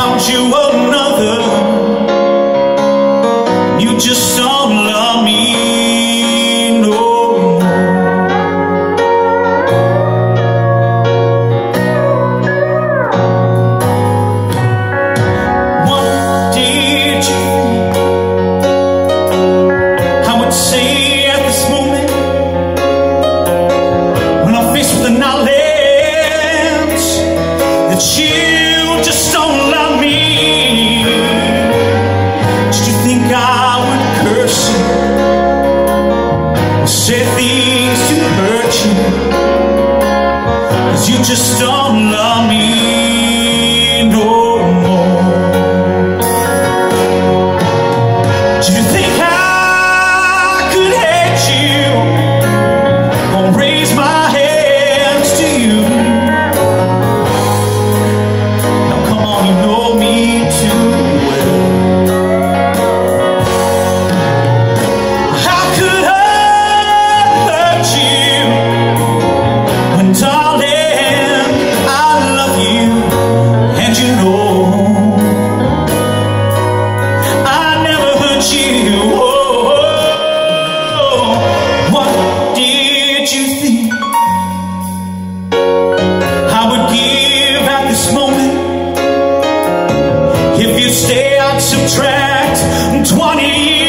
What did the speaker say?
found you another. You just don't love me no more. What did you think I would say at this moment, when I'm faced with the knowledge that you just don't love me? Did you think I would curse you or say things to hurt you? 'Cause you just don't love me no more. Did you think I could hate you or raise my hands to you? Now come on, you know me too well. How could I hurt you when, darling, I love you, and you know I never hurt you? Oh, what did you think I would give at this moment if you stay out, subtract 20 years?